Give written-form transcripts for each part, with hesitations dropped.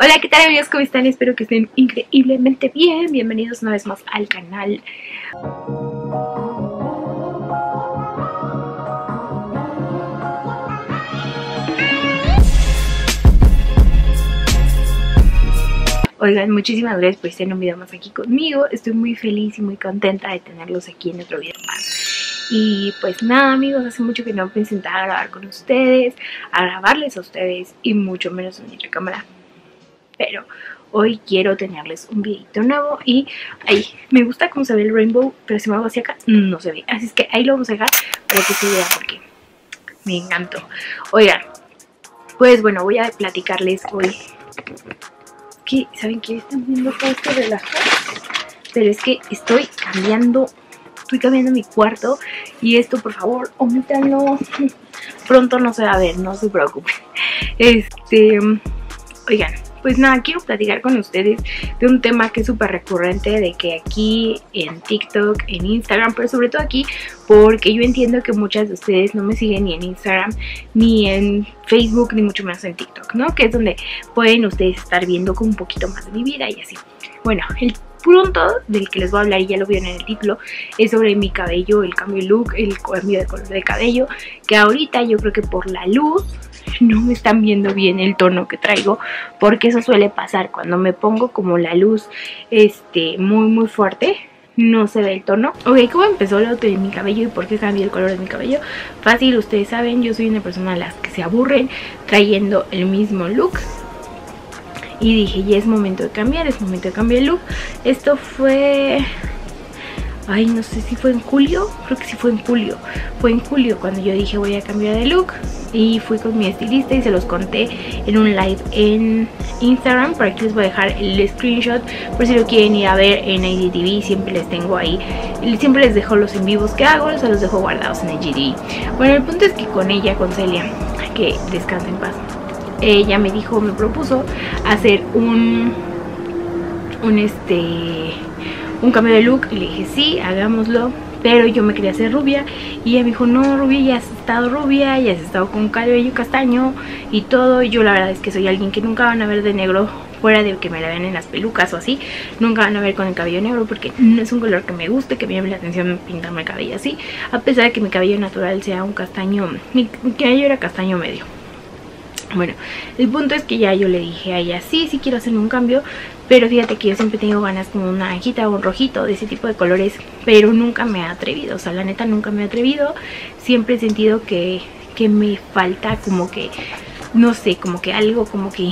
Hola, ¿qué tal amigos? ¿Cómo están? Espero que estén increíblemente bien. Bienvenidos una vez más al canal. Oigan, muchísimas gracias por estar en un video más aquí conmigo. Estoy muy feliz y muy contenta de tenerlos aquí en otro video más. Y pues nada amigos, hace mucho que no me sentaba a grabar con ustedes, a grabarles a ustedes y mucho menos en mi cámara. Pero hoy quiero tenerles un videito nuevo y ahí me gusta cómo se ve el rainbow, pero si me hago hacia acá no se ve. Así es que ahí lo vamos a dejar para que se vea porque me encantó. Oigan, pues bueno, voy a platicarles hoy que, ¿saben qué? Están viendo todo esto relajado, pero es que estoy cambiando mi cuarto y esto por favor, omítanlo. Pronto no se va a ver, no se preocupen. Oigan, pues nada, quiero platicar con ustedes de un tema que es súper recurrente, de que aquí en TikTok, en Instagram, pero sobre todo aquí, porque yo entiendo que muchas de ustedes no me siguen ni en Instagram, ni en Facebook, ni mucho menos en TikTok, ¿no? Que es donde pueden ustedes estar viendo con un poquito más de mi vida y así. Bueno, el punto del que les voy a hablar, y ya lo vieron en el título, es sobre mi cabello, el cambio de look, el cambio de color de cabello, que ahorita yo creo que por la luz no me están viendo bien el tono que traigo, porque eso suele pasar cuando me pongo como la luz muy fuerte, no se ve el tono. Ok, ¿cómo empezó lo de mi cabello y por qué cambié el color de mi cabello? Fácil, ustedes saben, yo soy una persona a las que se aburren trayendo el mismo look. Y dije, ya es momento de cambiar, es momento de cambiar el look. Esto fue... ay, no sé si fue en julio, creo que sí fue en julio. Fue en julio cuando yo dije voy a cambiar de look. Y fui con mi estilista y se los conté en un live en Instagram. Por aquí les voy a dejar el screenshot por si lo quieren ir a ver en IGTV. Siempre les tengo ahí, siempre les dejo los en vivos que hago, se los dejo guardados en IGTV. Bueno, el punto es que con ella, con Celia, que descanse en paz, ella me dijo, me propuso hacer un cambio de look. Y le dije sí, hagámoslo, pero yo me quería hacer rubia. Y ella me dijo, no, rubia, ya has estado rubia, ya has estado con cabello castaño y todo. Y yo la verdad es que soy alguien que nunca van a ver de negro, fuera de que me la vean en las pelucas o así. Nunca van a ver con el cabello negro porque no es un color que me guste, que me llame la atención pintarme el cabello así. A pesar de que mi cabello natural sea un castaño, mi cabello era castaño medio. Bueno, el punto es que ya yo le dije a ella, sí quiero hacerme un cambio, pero fíjate que yo siempre tengo ganas como una naranjita o un rojito, de ese tipo de colores, pero nunca me he atrevido, o sea, la neta nunca me he atrevido. Siempre he sentido que me falta como que, no sé, como que algo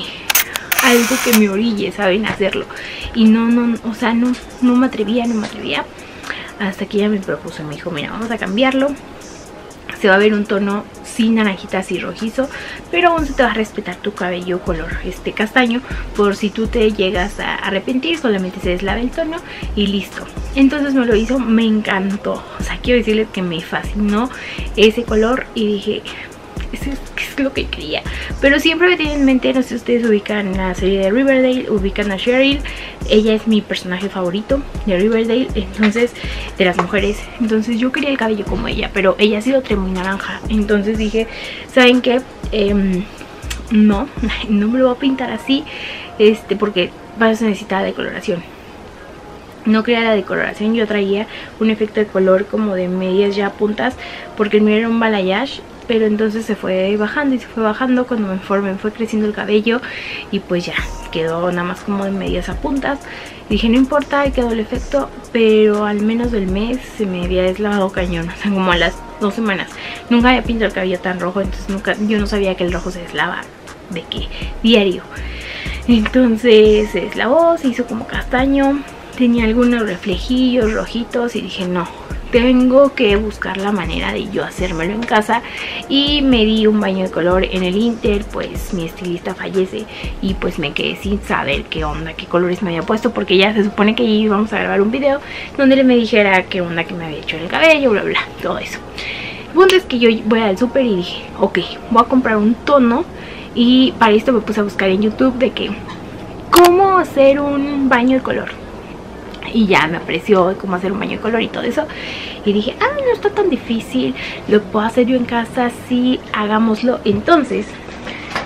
que me orille, ¿saben? Hacerlo. Y no, o sea, no me atrevía, hasta que ella me propuso, me dijo, mira, vamos a cambiarlo. Se va a ver un tono sin naranjita, así rojizo, pero aún se te va a respetar tu cabello color castaño, por si tú te llegas a arrepentir, solamente se deslava el tono y listo. Entonces me lo hizo, me encantó, o sea, quiero decirles que me fascinó ese color y dije, es lo que quería. Pero siempre me tienen en mente, no sé si ustedes ubican la serie de Riverdale, ubican a Cheryl. Ella es mi personaje favorito de Riverdale, entonces, de las mujeres. Entonces yo quería el cabello como ella, pero ella sí lo trae muy naranja. Entonces dije, ¿saben qué? No me lo voy a pintar así, porque para eso necesitaba decoloración. No quería la decoloración, yo traía un efecto de color como de medias ya puntas, porque el mío era un balayage. Pero entonces se fue bajando y se fue bajando cuando me fue creciendo el cabello. Y pues ya, quedó nada más como de medias a puntas. Dije, no importa, ahí quedó el efecto. Pero al menos del mes se me había deslavado cañón. O sea, como a las 2 semanas. Nunca había pintado el cabello tan rojo. Entonces yo no sabía que el rojo se deslava de que diario. Entonces se deslavó, se hizo como castaño. Tenía algunos reflejillos rojitos y dije, no, tengo que buscar la manera de yo hacérmelo en casa. Y me di un baño de color en el Inter, pues mi estilista fallece y pues me quedé sin saber qué onda, qué colores me había puesto, porque ya se supone que íbamos a grabar un video donde él me dijera qué onda que me había hecho en el cabello, bla bla, todo eso. El punto es que yo voy al súper y dije, ok, voy a comprar un tono. Y para esto me puse a buscar en YouTube de que cómo hacer un baño de color. Y ya me apareció cómo hacer un baño de color y todo eso. Y dije, no está tan difícil, lo puedo hacer yo en casa, sí, hagámoslo. Entonces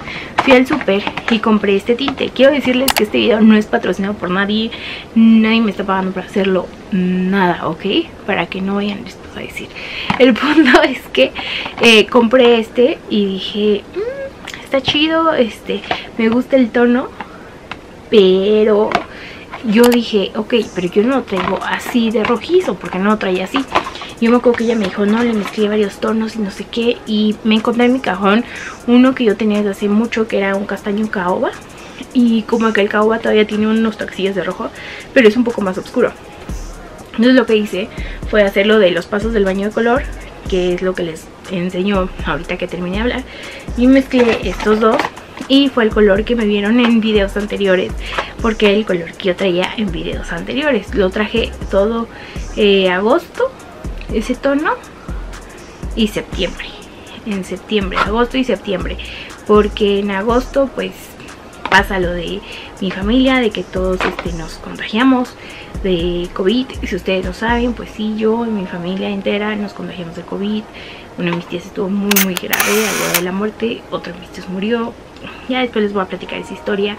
fui al súper y compré este tinte. Quiero decirles que este video no es patrocinado por nadie. Nadie me está pagando para hacerlo. Nada, ¿ok? Para que no vayan después a decir. El punto es que compré este y dije, está chido, me gusta el tono. Pero yo dije, ok, pero yo no lo traigo así de rojizo, porque no lo traía así. Yo me acuerdo que ella me dijo, no, le mezclé varios tonos y no sé qué. Y me encontré en mi cajón uno que yo tenía desde hace mucho, que era un castaño caoba. Y como que el caoba todavía tiene unos toquecillos de rojo, pero es un poco más oscuro. Entonces lo que hice fue hacerlo de los pasos del baño de color, que es lo que les enseño ahorita que terminé de hablar. Y mezclé estos dos y fue el color que me vieron en videos anteriores, porque era el color que yo traía en videos anteriores. Lo traje todo agosto, ese tono, y septiembre. En septiembre, agosto y septiembre, porque en agosto pues pasa lo de mi familia, de que todos nos contagiamos de COVID. Y si ustedes no saben, pues sí, yo y mi familia entera nos contagiamos de COVID. Uno de mis tías estuvo muy grave, al borde de la muerte. Otro de mis tíos murió. Ya después les voy a platicar esa historia.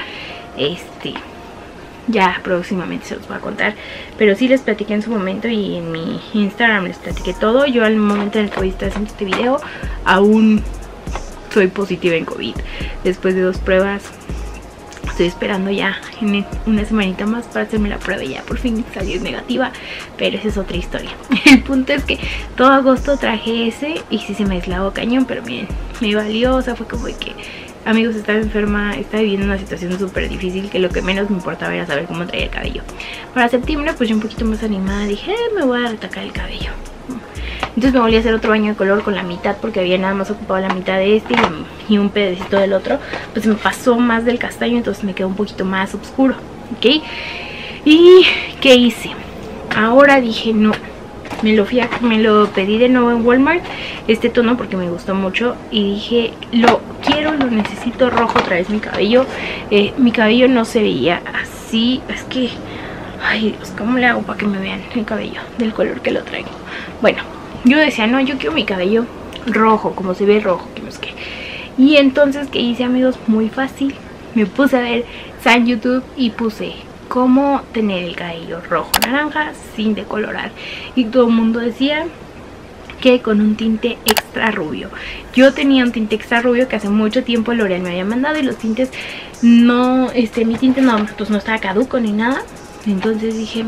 Ya próximamente se los voy a contar, pero sí les platiqué en su momento y en mi Instagram les platiqué todo. Yo al momento en el que voy a estar haciendo este video aún soy positiva en COVID. Después de 2 pruebas estoy esperando ya en una semanita más para hacerme la prueba y ya por fin salir negativa, pero esa es otra historia. El punto es que todo agosto traje ese y sí se me deslagó cañón, pero miren, me valió. O sea, fue como de que, amigos, estaba enferma, estaba viviendo una situación súper difícil, que lo que menos me importaba era saber cómo traía el cabello. Para septiembre pues yo un poquito más animada dije, me voy a retacar el cabello. Entonces me volví a hacer otro baño de color con la mitad, porque había nada más ocupado la mitad de este y un pedacito del otro. Pues me pasó más del castaño, entonces me quedó un poquito más oscuro, ¿ok? ¿Y qué hice? Ahora dije, no, me lo pedí de nuevo en Walmart, este tono, porque me gustó mucho. Y dije, lo necesito rojo otra vez mi cabello. Mi cabello no se veía así. Es que, ay Dios, ¿cómo le hago para que me vean el cabello del color que lo traigo? Bueno, yo decía, no, yo quiero mi cabello rojo, como se ve rojo, que no es que. Y entonces, ¿qué hice, amigos? Muy fácil. Me puse a ver en YouTube y puse cómo tener el cabello rojo naranja sin decolorar. Y todo el mundo decía que con un tinte extra rubio. Yo tenía un tinte extra rubio que hace mucho tiempo L'Oreal me había mandado, y los tintes no, mi tinte no, pues no estaba caduco ni nada. Entonces dije,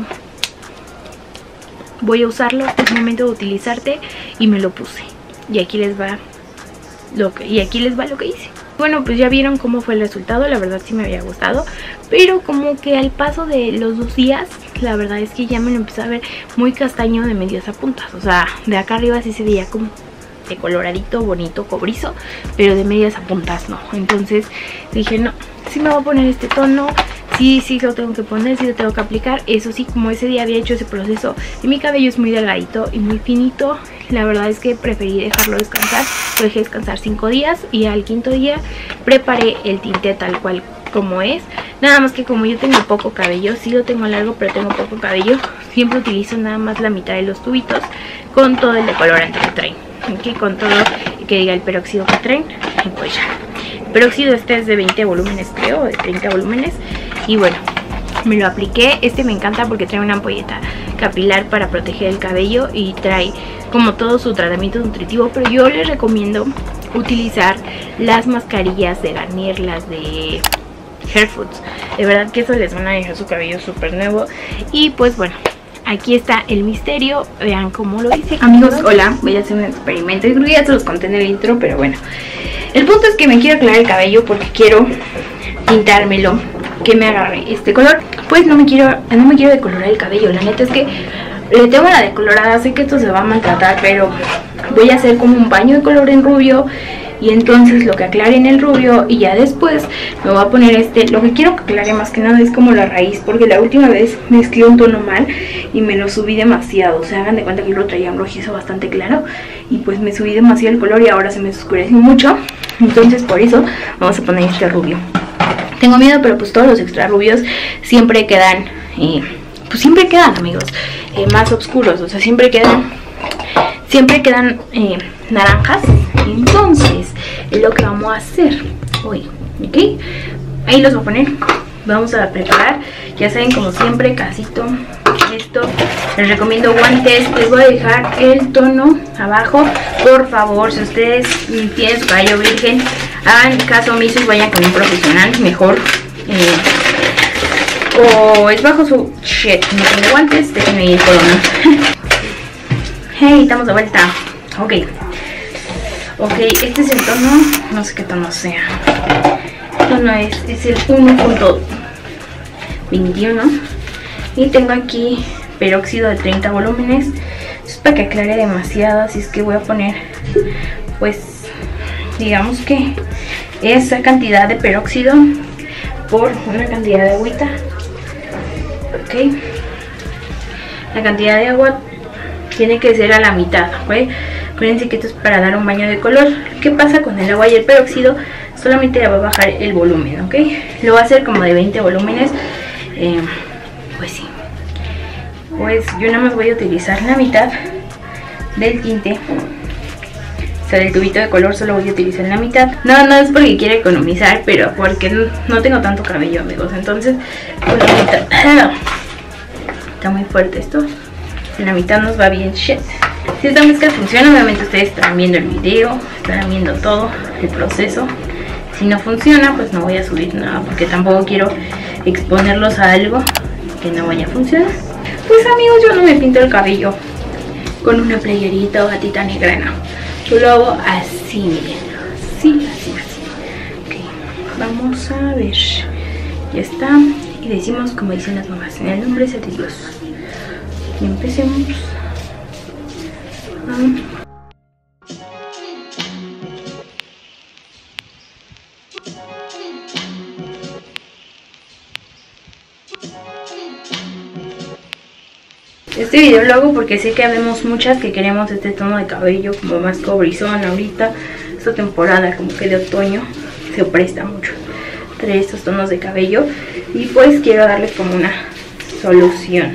voy a usarlo, es momento de utilizarte, y me lo puse. Y aquí les va lo que hice. Bueno, pues ya vieron cómo fue el resultado. La verdad sí me había gustado, pero como que al paso de los 2 días, la verdad es que ya me lo empecé a ver muy castaño de medias a puntas. O sea, de acá arriba sí se veía como de coloradito, bonito, cobrizo, pero de medias a puntas no. Entonces dije, no, sí me voy a poner este tono. Sí lo tengo que poner, sí lo tengo que aplicar. Eso sí, como ese día había hecho ese proceso y mi cabello es muy delgadito y muy finito, la verdad es que preferí dejarlo descansar. Lo dejé descansar 5 días y al 5.º día preparé el tinte tal cual como es. Nada más que como yo tengo poco cabello, sí lo tengo largo pero tengo poco cabello, siempre utilizo nada más la mitad de los tubitos con todo el decolorante que traen, ¿okay? Con todo, que diga el peróxido que traen. Y pues ya, el peróxido este es de 20 volúmenes creo, de 30 volúmenes. Y bueno, me lo apliqué. Este me encanta porque trae una ampolleta capilar para proteger el cabello y trae como todo su tratamiento nutritivo. Pero yo les recomiendo utilizar las mascarillas de Garnier, las de Hair Foods. De verdad que eso les van a dejar su cabello súper nuevo. Y pues bueno, aquí está el misterio. Vean cómo lo hice. Amigos, hola, voy a hacer un experimento. Yo creo que ya se los conté en el intro, pero bueno. El punto es que me quiero aclarar el cabello porque quiero pintármelo, que me agarre este color. Pues no me quiero decolorar el cabello. La neta es que le tengo la decolorada. Sé que esto se va a maltratar, pero voy a hacer como un baño de color en rubio. Y entonces lo que aclare en el rubio, y ya después me voy a poner lo que quiero que aclare más que nada es como la raíz, porque la última vez mezclé un tono mal y me lo subí demasiado. O sea, hagan de cuenta que yo lo traía un rojizo bastante claro y pues me subí demasiado el color y ahora se me oscureció mucho. Entonces por eso vamos a poner este rubio. Tengo miedo, pero pues todos los extra rubios siempre quedan, amigos, más oscuros. O sea, siempre quedan naranjas. Entonces lo que vamos a hacer hoy ¿ok? Ahí los voy a poner. Vamos a preparar, ya saben, como siempre, casito. Esto, les recomiendo guantes. Les voy a dejar el tono abajo. Por favor, si ustedes tienen su cabello virgen, hagan caso omiso y vayan con un profesional mejor. O es bajo su... Shit, no tengo guantes, déjenme ir por uno. Hey, estamos de vuelta. Ok, este es el tono, no sé qué tono sea. El tono es el 1.21 y tengo aquí peróxido de 30 volúmenes. Esto es para que aclare demasiado, así es que voy a poner, pues, digamos que esa cantidad de peróxido por una cantidad de agüita. Ok, la cantidad de agua tiene que ser a la mitad, ¿ok? Acuérdense que esto es para dar un baño de color. ¿Qué pasa con el agua y el peróxido? Solamente le va a bajar el volumen, ¿ok? Lo va a hacer como de 20 volúmenes. Pues sí. Pues yo nada más voy a utilizar la mitad del tinte. O sea, del tubito de color solo voy a utilizar la mitad. No es porque quiera economizar, pero porque no tengo tanto cabello, amigos. Entonces, pues la mitad. Está muy fuerte esto. En la mitad nos va bien. Shit. Si esta mezcla funciona, obviamente ustedes están viendo el video, están viendo todo el proceso. Si no funciona, pues no voy a subir nada, porque tampoco quiero exponerlos a algo que no vaya a funcionar. Pues amigos, yo no me pinto el cabello con una playerita o gatita negra, no. Yo lo hago así, miren. Así. Ok, vamos a ver. Ya está. Y decimos como dicen las mamás, en el nombre de Dios. Y empecemos. Este video lo hago porque sé que habemos muchas que queremos este tono de cabello como más cobrizón ahorita. Esta temporada como que de otoño se presta mucho traer estos tonos de cabello. Y pues quiero darles como una solución.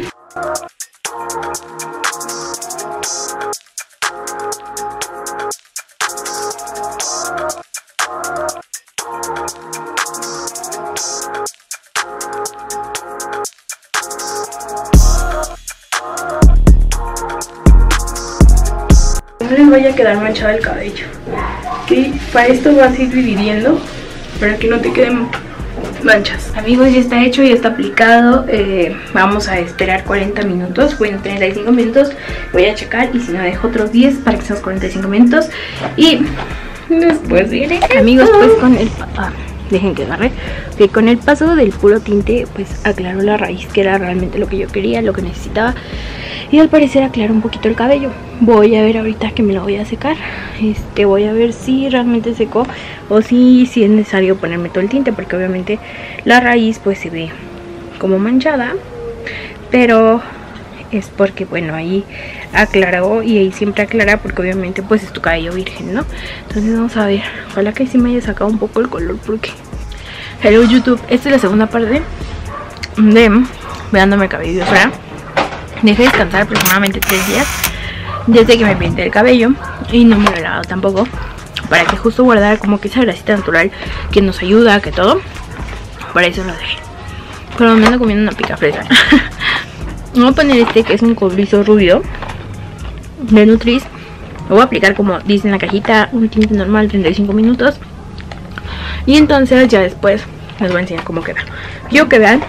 No les vaya a quedar manchado el cabello. Y para esto vas a ir dividiendo para que no te queden manchas. Amigos, ya está hecho, ya está aplicado. Vamos a esperar 40 minutos. Bueno, 35 minutos. Voy a checar y si no dejo otros 10 para que sean 45 minutos. Y después viene. Amigos, pues con el... dejen que agarre. Que con el paso del puro tinte pues aclaró la raíz, que era realmente lo que yo quería, lo que necesitaba. Y al parecer aclaró un poquito el cabello. Voy a ver ahorita que me lo voy a secar. Voy a ver si realmente secó o si es necesario ponerme todo el tinte, porque obviamente la raíz pues se ve como manchada, pero es porque bueno, ahí aclaró y ahí siempre aclara porque obviamente pues es tu cabello virgen, ¿no? Entonces vamos a ver, ojalá que sí me haya sacado un poco el color, porque hello YouTube, esta es la segunda parte de veándome el cabello fuera. Dejé descansar aproximadamente 3 días desde que me pinté el cabello y no me lo he lavado tampoco, para que justo guardara como que esa grasita natural que nos ayuda, que todo. Para eso lo dejé. Pero me ando comiendo una pica fresa. Voy a poner que es un cobrizo rubio de Nutris. Lo voy a aplicar como dice en la cajita, un tinte normal, 35 minutos. Y entonces ya después les voy a enseñar cómo queda. Quiero que vean,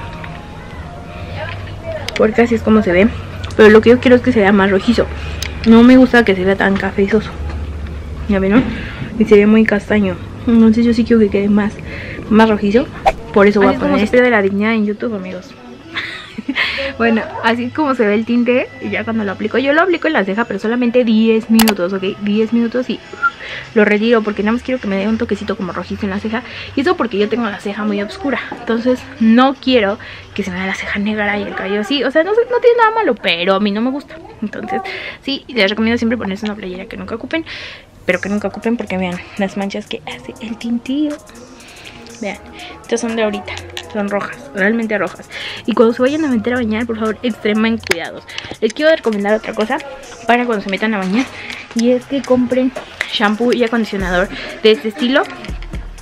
porque así es como se ve. Pero lo que yo quiero es que se vea más rojizo. No me gusta que se vea tan cafezoso. ¿Ya ven, no? Y se ve muy castaño. Entonces yo sí quiero que quede más rojizo. Por eso voy a poner este de la dignidad en YouTube, amigos. Bueno, así es como se ve el tinte. Y ya cuando lo aplico, yo lo aplico en la ceja, pero solamente 10 minutos, ¿ok? 10 minutos y lo retiro, porque nada más quiero que me dé un toquecito como rojizo en la ceja. Y eso porque yo tengo la ceja muy oscura. Entonces no quiero que se me vea la ceja negra y el cabello así. O sea, no tiene nada malo, pero a mí no me gusta. Entonces sí, les recomiendo siempre ponerse una playera que nunca ocupen. Pero que nunca ocupen porque vean las manchas que hace el tintío. Vean, estas son de ahorita, son rojas, realmente rojas. Y cuando se vayan a meter a bañar, por favor, extremen cuidados. Les quiero recomendar otra cosa para cuando se metan a bañar, y es que compren shampoo y acondicionador de este estilo,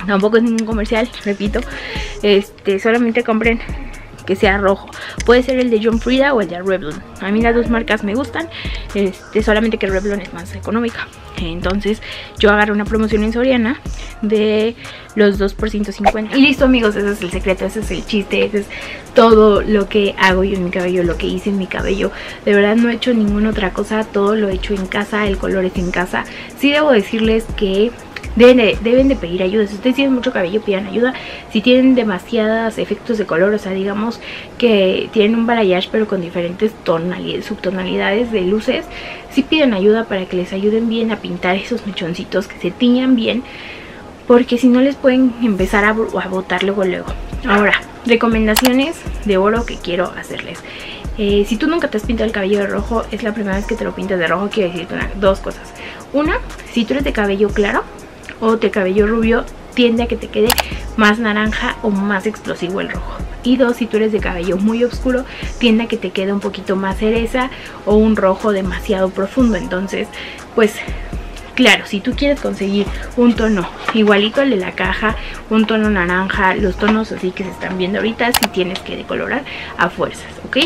Tampoco es ningún comercial, repito. Solamente compren que sea rojo. Puede ser el de John Frieda o el de Revlon. A mí las dos marcas me gustan. Solamente que Revlon es más económica. Entonces yo agarré una promoción en Soriana de los 2 por 150. Y listo, amigos, ese es el secreto, ese es el chiste, ese es todo lo que hago yo en mi cabello, lo que hice en mi cabello. De verdad no he hecho ninguna otra cosa, todo lo he hecho en casa, el color es en casa. Sí debo decirles que deben de pedir ayuda. Si ustedes tienen mucho cabello, pidan ayuda. Si tienen demasiados efectos de color, o sea, digamos que tienen un balayage pero con diferentes subtonalidades de luces, sí piden ayuda para que les ayuden bien a pintar esos mechoncitos, que se tiñan bien, porque si no les pueden empezar a botar luego. Ahora, recomendaciones de oro que quiero hacerles. Si tú nunca te has pintado el cabello de rojo, es la primera vez que te lo pintas de rojo, quiero decirte dos cosas. Una, si tú eres de cabello claro o de cabello rubio, tiende a que te quede más naranja o más explosivo el rojo. Y dos, si tú eres de cabello muy oscuro, tiende a que te quede un poquito más cereza o un rojo demasiado profundo. Entonces, pues claro, si tú quieres conseguir un tono igualito al de la caja, un tono naranja, los tonos así que se están viendo ahorita, sí tienes que decolorar a fuerzas, ¿ok?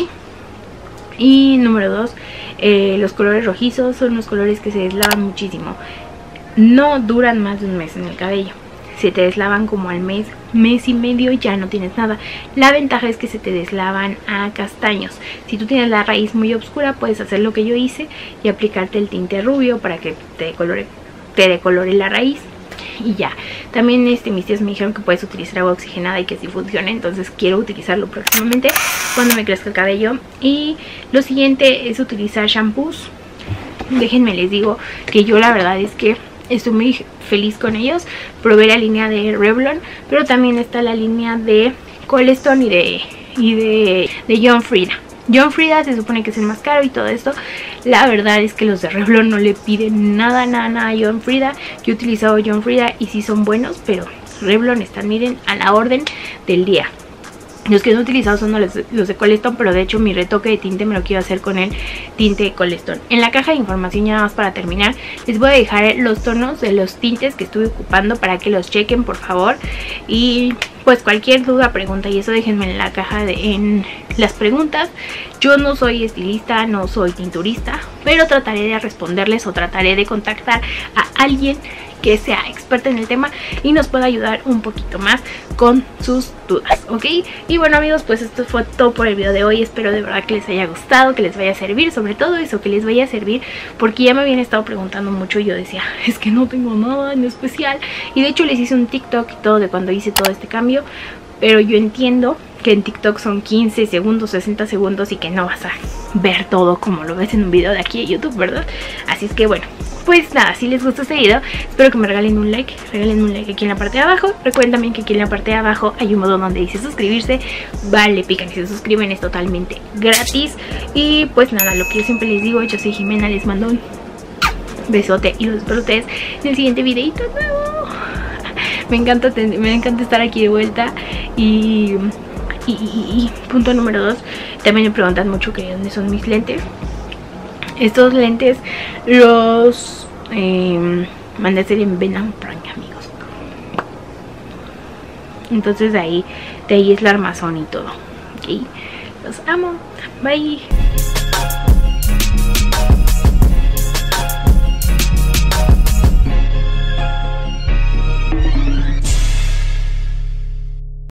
Y número 2, los colores rojizos son los colores que se deslavan muchísimo. No duran más de un mes en el cabello. Se te deslavan como al mes, mes y medio, ya no tienes nada. La ventaja es que se te deslavan a castaños. Si tú tienes la raíz muy oscura, puedes hacer lo que yo hice y aplicarte el tinte rubio para que te decolore la raíz. Y ya, también mis tías me dijeron que puedes utilizar agua oxigenada y que sí funciona. Entonces quiero utilizarlo próximamente cuando me crezca el cabello. Y lo siguiente es utilizar shampoos. Déjenme les digo que yo la verdad es que estoy muy feliz con ellos. Probé la línea de Revlon, pero también está la línea de Cold Stone y de John Frieda. John Frieda se supone que es el más caro y todo esto. La verdad es que los de Revlon no le piden nada a John Frieda. Yo he utilizado John Frieda y sí son buenos, pero Revlon están, miren, a la orden del día. Los que no he utilizado son los de Cold Stone, pero de hecho mi retoque de tinte me lo quiero hacer con el tinte de Cold Stone. En la caja de información, ya nada más para terminar, les voy a dejar los tonos de los tintes que estuve ocupando para que los chequen, por favor. Y pues cualquier duda, pregunta y eso, déjenme en la caja en las preguntas. Yo no soy estilista, no soy tinturista, pero trataré de responderles o trataré de contactar a alguien que sea experta en el tema y nos pueda ayudar un poquito más con sus dudas, ¿ok? Y bueno, amigos, pues esto fue todo por el video de hoy. Espero de verdad que les haya gustado, que les vaya a servir, sobre todo eso, que les vaya a servir, porque ya me habían estado preguntando mucho y yo decía, es que no tengo nada en especial. Y de hecho les hice un TikTok y todo de cuando hice todo este cambio, pero yo entiendo que en TikTok son 15 segundos, 60 segundos y que no vas a ver todo como lo ves en un video de aquí de YouTube, ¿verdad? Así es que bueno, pues nada, si les gustó este video, espero que me regalen un like aquí en la parte de abajo. Recuerden también que aquí en la parte de abajo hay un botón donde dice suscribirse, vale, pican y se suscriben, es totalmente gratis. Y pues nada, lo que yo siempre les digo, yo soy Jimena, les mando un besote y los espero ustedes en el siguiente videito nuevo. Me encanta estar aquí de vuelta. Y punto número 2, también me preguntan mucho que dónde son mis lentes. Estos lentes los mandé a hacer en Venom Prank, amigos. Entonces de ahí es la armazón y todo, ¿ok? Los amo, bye.